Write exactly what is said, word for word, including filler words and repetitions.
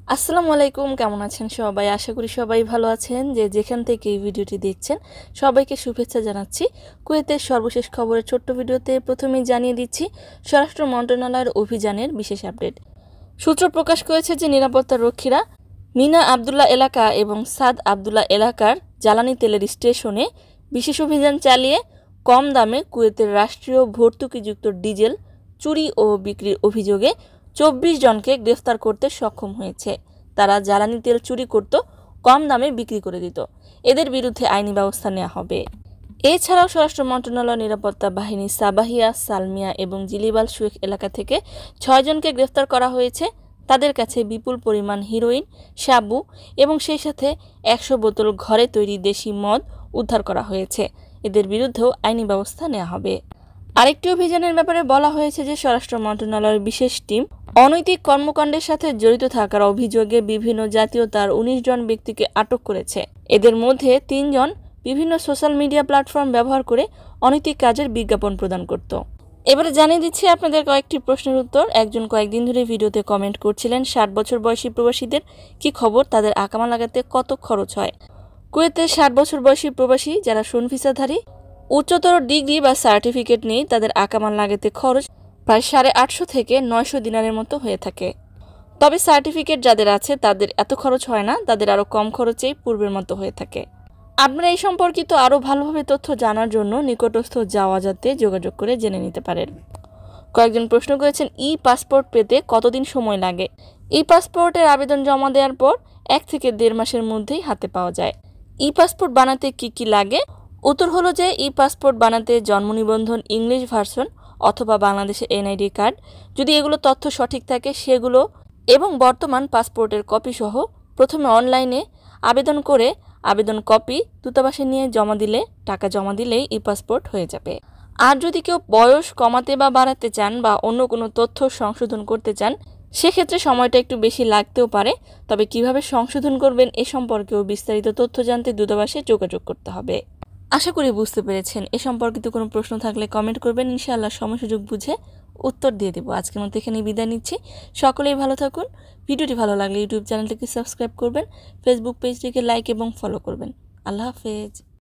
আসসালামু আলাইকুম, কেমন আছেন সবাই? আশা করি সবাই ভালো আছেন। যে যেখান থেকে এই ভিডিওটি দেখছেন সবাইকে শুভেচ্ছা জানাচ্ছি। কুয়েতের সর্বশেষ খবরের ছোট্ট ভিডিওতে প্রথমেই জানিয়ে দিচ্ছি স্বরাষ্ট্র মন্ত্রণালয়ের অভিযানের বিশেষ আপডেট। সূত্র প্রকাশ করেছে যে নিরাপত্তা রক্ষীরা মিনা আবদুল্লাহ এলাকা এবং সাদ আবদুল্লাহ এলাকার জ্বালানি তেলের স্টেশনে বিশেষ অভিযান চালিয়ে কম দামে কুয়েতের রাষ্ট্রীয় ভর্তুকিযুক্ত ডিজেল চুরি ও বিক্রির অভিযোগে চব্বিশ জনকে গ্রেফতার করতে সক্ষম হয়েছে। তারা জ্বালানি তেল চুরি করত, কম দামে বিক্রি করে দিত। এদের বিরুদ্ধে আইনি ব্যবস্থা নেওয়া হবে। এছাড়াও স্বরাষ্ট্র মন্ত্রণালয় নিরাপত্তা বাহিনী সাবাহিয়া, সালমিয়া এবং জিলিবাল শুয়েখ এলাকা থেকে ছয়জনকে গ্রেফতার করা হয়েছে। তাদের কাছে বিপুল পরিমাণ হিরোইন, সাবু এবং সেই সাথে একশো বোতল ঘরে তৈরি দেশি মদ উদ্ধার করা হয়েছে। এদের বিরুদ্ধেও আইনি ব্যবস্থা নেওয়া হবে। আরেকটি অভিযানের ব্যাপারে বলা হয়েছে যে স্বরাষ্ট্র মন্ত্রণালয়ের বিশেষ টিম অনৈতিক কর্মকাণ্ডের সাথে জড়িত থাকার অভিযোগে বিভিন্ন জাতীয়তার উনিশ জন ব্যক্তিকে আটক করেছে। এদের মধ্যে তিনজন বিভিন্ন সোশ্যাল মিডিয়া প্ল্যাটফর্ম ব্যবহার করে অনৈতিক কাজের বিজ্ঞাপন প্রদান করত। এবারে জানিয়ে দিচ্ছি আপনাদের কয়েকটি প্রশ্নের উত্তর। একজন কয়েকদিন ধরে ভিডিওতে কমেন্ট করছিলেন ষাট বছর বয়সী প্রবাসীদের কি খবর, তাদের আকামা লাগাতে কত খরচ হয়? কুয়েতে ষাট বছর বয়সী প্রবাসী যারা শূন ভিসাধারী, উচ্চতর ডিগ্রি বা সার্টিফিকেট নেই, তাদের আকামা লাগাতে খরচ প্রায় সাড়ে আটশো থেকে নয়শো দিনারের মতো হয়ে থাকে। তবে সার্টিফিকেট যাদের আছে তাদের এত খরচ হয় না, তাদের আরও কম খরচেই পূর্বের মতো হয়ে থাকে। আপনারা এই সম্পর্কিত আরও ভালোভাবে তথ্য জানার জন্য নিকটস্থ যাওয়াজাতে যোগাযোগ করে জেনে নিতে পারেন। কয়েকজন প্রশ্ন করেছেন ই পাসপোর্ট পেতে কতদিন সময় লাগে? ই পাসপোর্টের আবেদন জমা দেওয়ার পর এক থেকে দেড় মাসের মধ্যেই হাতে পাওয়া যায়। ই পাসপোর্ট বানাতে কি কি লাগে? উত্তর হলো যে ই পাসপোর্ট বানাতে জন্ম নিবন্ধন ইংলিশ ভার্সন অথবা বাংলাদেশের এনআইডি কার্ড, যদি এগুলো তথ্য সঠিক থাকে সেগুলো, এবং বর্তমান পাসপোর্টের কপি সহ প্রথমে অনলাইনে আবেদন করে আবেদন কপি দূতাবাসে নিয়ে জমা দিলে, টাকা জমা দিলেই ই পাসপোর্ট হয়ে যাবে। আর যদি কেউ বয়স কমাতে বা বাড়াতে চান বা অন্য কোনো তথ্য সংশোধন করতে চান সেক্ষেত্রে সময়টা একটু বেশি লাগতেও পারে। তবে কিভাবে সংশোধন করবেন এ সম্পর্কেও বিস্তারিত তথ্য জানতে দূতাবাসে যোগাযোগ করতে হবে। আশা করি বুঝতে পেরেছেন। এ সম্পর্কিত কোনো প্রশ্ন থাকলে কমেন্ট করবেন, ইনশাআল্লাহ সময় সুযোগ বুঝে উত্তর দিয়ে দেবো। আজকের মতো এখানেই বিদায় নিচ্ছি। সকলেই ভালো থাকুন। ভিডিওটি ভালো লাগলে ইউটিউব চ্যানেলটিকে সাবস্ক্রাইব করবেন, ফেসবুক পেজটিকে লাইক এবং ফলো করবেন। আল্লাহ হাফেজ।